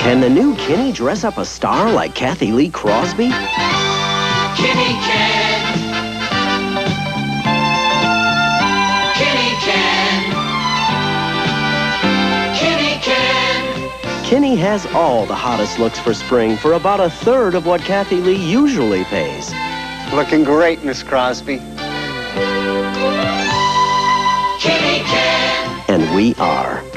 Can the new Kinney dress up a star like Cathy Lee Crosby? Kinney can. Kinney can. Kinney can. Kinney has all the hottest looks for spring for about a third of what Cathy Lee usually pays. Looking great, Miss Crosby. Kinney can. And we are.